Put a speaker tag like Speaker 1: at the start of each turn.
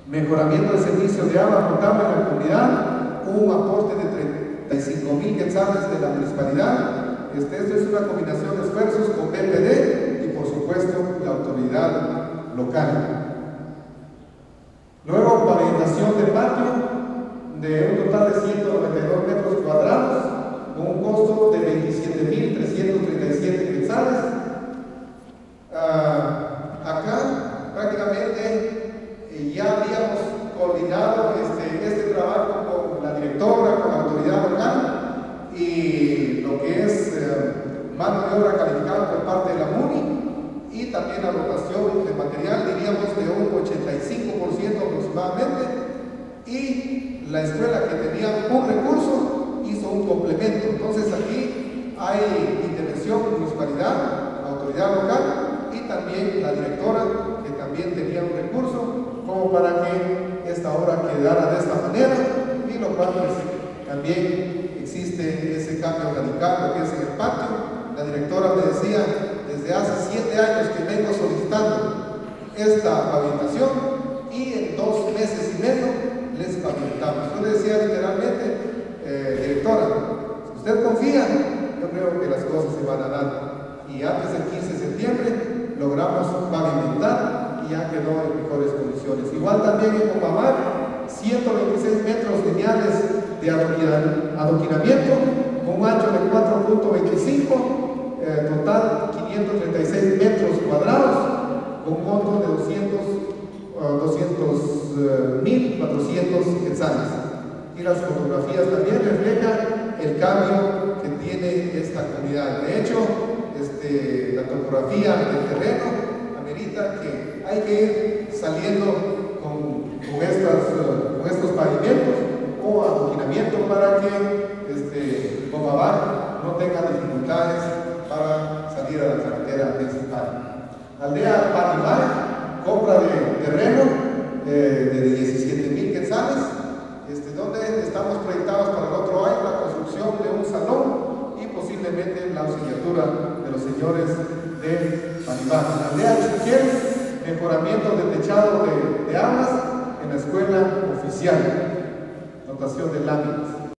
Speaker 1: Mejoramiento del servicio de agua potable en la comunidad, un aporte de 35,000 quetzales de la municipalidad. Esto es una combinación de esfuerzos con BPD y por supuesto la autoridad local. Luego, pavimentación de patio de un total de 192 metros cuadrados con un costo de 27,337 quetzales. Acá prácticamente ya habíamos coordinado este trabajo con la directora, con la autoridad local y lo que es mano de obra calificada por parte de la MUNI y también la dotación de material, diríamos de un 85% aproximadamente, y la escuela que tenía un recurso hizo un complemento. Entonces aquí hay intervención municipalidad, autoridad local y también la directora que también tenía un recurso como para que esta obra quedara de esta manera, y lo cual pues, también existe ese cambio radical lo que es en el patio. La directora me decía, desde hace 7 años que vengo solicitando esta pavimentación y en 2 meses y medio les pavimentamos. Yo le decía literalmente, directora, si usted confía, yo creo que las cosas se van a dar. Y antes del 15 de septiembre logramos pavimentar y ya quedó en mejores condiciones. Igual también en Pomamar, 126 metros lineales de adoquinamiento con un ancho de 4,25, total 536 metros cuadrados con un monto de 200,400 quetzales. Y las fotografías también reflejan el cambio que tiene esta comunidad. De hecho, la topografía del terreno amerita que hay que ir saliendo con estos pavimentos o adoquinamiento para que Pomamar no tenga dificultades para salir a la carretera principal. Aldea Panimar, compra de terreno de 17,000 quetzales, donde estamos proyectados para el otro año la construcción de un salón y posiblemente la auxiliatura de los señores de Panimar. Aldea Chiquiel, mejoramiento del techado de armas en la escuela oficial, dotación de láminas.